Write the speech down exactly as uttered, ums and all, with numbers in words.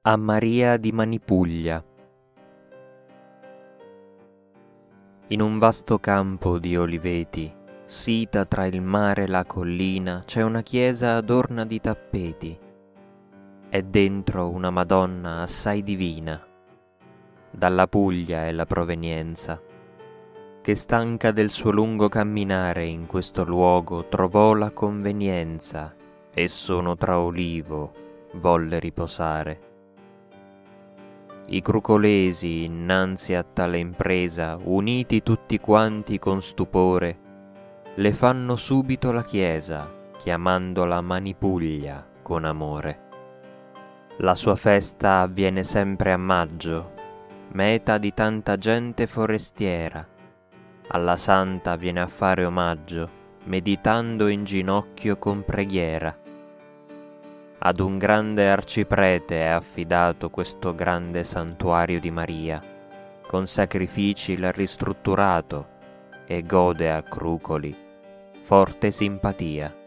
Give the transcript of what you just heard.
A Maria di Manipuglia. In un vasto campo di oliveti, sita tra il mare e la collina, c'è una chiesa adorna di tappeti, e dentro una Madonna assai divina, dalla Puglia è la provenienza, che stanca del suo lungo camminare in questo luogo trovò la convenienza, e sono tra olivo volle riposare. I crucolesi, innanzi a tale impresa, uniti tutti quanti con stupore, le fanno subito la chiesa, chiamandola Manipuglia con amore. La sua festa avviene sempre a maggio, meta di tanta gente forestiera. Alla santa viene a fare omaggio, meditando in ginocchio con preghiera. Ad un grande arciprete è affidato questo grande santuario di Maria, con sacrifici l'ha ristrutturato e gode a crucoli forte simpatia.